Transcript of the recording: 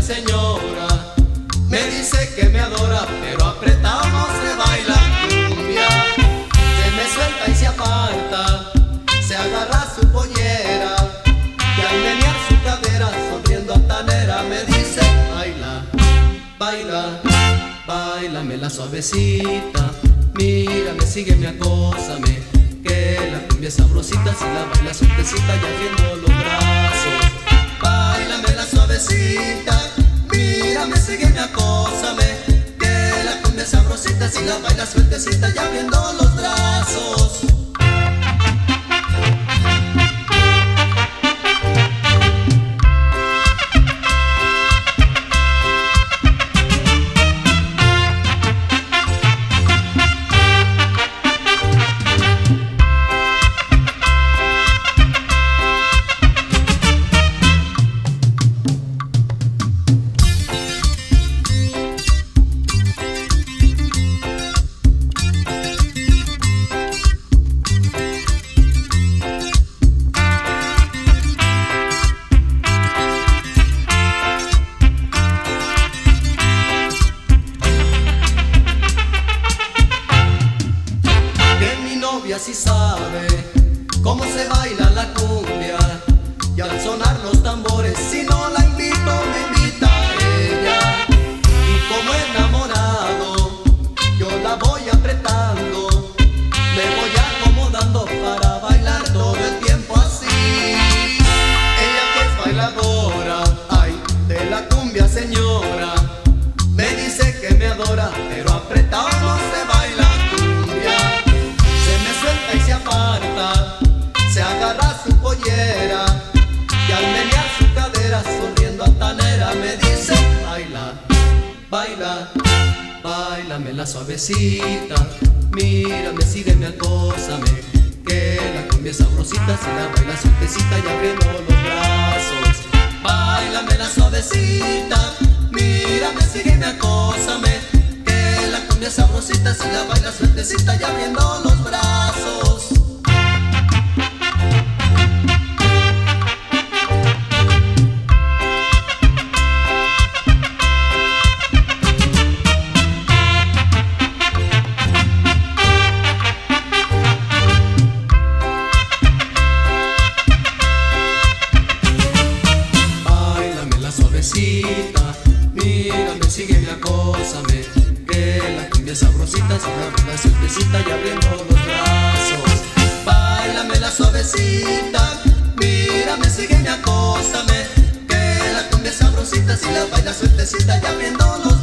señora. Me dice que me adora, pero apretado no se baila cumbia. Se me suelta y se aparta, se agarra su pollera, y al menear su cadera, sonriendo altanera, me dice: baila, baila, báilamela suavecita. Mírame, sígueme, acósame, que la cumbia es sabrosita. Si la bailas sueltecita y abriendo los brazos. Báilamela suavecita, mírame, sígueme, acósame, que la cumbia es sabrosita. Si la bailas sueltecita y abriendo los brazos. Si sabe cómo se baila la cumbia, y al sonar los tambores, si no la invito, me invita a ella. Y como enamorado, yo la voy apretando, me voy acomodando para bailar todo el tiempo así. Ella que es bailadora, ay, de la cumbia señora, me dice que me adora, pero apretado no se baila cumbia. Y se aparta, se agarra su pollera, y al menear su cadera, sonriendo altanera, me dice: baila, baila, báilamela suavecita. Mírame, sígueme, acósame, que la cumbia es sabrosita. Si la bailas sueltecita y abriendo los brazos. Báilamela suavecita, mírame, sígueme, acósame, que la cumbia es sabrosita. Si la bailas sueltecita y abriendo los brazos. Mírame, sígueme, acósame, que la cumbia es sabrosita. Si la bailas sueltecita y abriendo los brazos. Báilamela suavecita, mírame, sígueme, acósame, que la cumbia es sabrosita. Si la bailas sueltecita y abriendo los brazos.